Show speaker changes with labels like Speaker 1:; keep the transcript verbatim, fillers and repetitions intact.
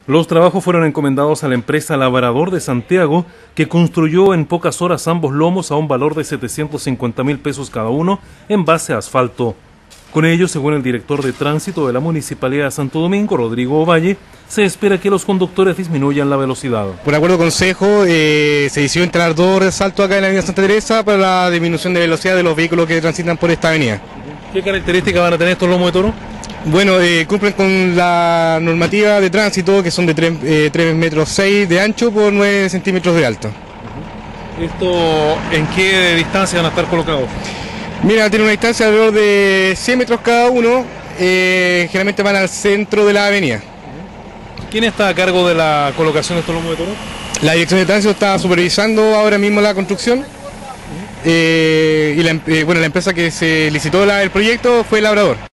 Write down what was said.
Speaker 1: Los trabajos fueron encomendados a la empresa Labrador de Santiago, que construyó en pocas horas ambos lomos a un valor de setecientos cincuenta mil pesos cada uno en base a asfalto. Con ello, según el director de tránsito de la Municipalidad de Santo Domingo, Rodrigo Ovalle, se espera que los conductores disminuyan la velocidad.
Speaker 2: Por acuerdo consejo, eh, se decidió instalar dos resaltos acá en la avenida Santa Teresa para la disminución de velocidad de los vehículos que transitan por esta avenida.
Speaker 1: ¿Qué características van a tener estos lomos de toro?
Speaker 2: Bueno, eh, cumplen con la normativa de tránsito, que son de tres metros seis de ancho por nueve centímetros de alto.
Speaker 1: ¿Esto en qué distancia van a estar colocados?
Speaker 2: Mira, tiene una distancia de alrededor de cien metros cada uno, eh, generalmente van al centro de la avenida.
Speaker 1: ¿Quién está a cargo de la colocación de estos lomos de toro?
Speaker 2: La dirección de tránsito está supervisando ahora mismo la construcción, eh, y la, eh, bueno, la empresa que se licitó la, el proyecto fue Labrador.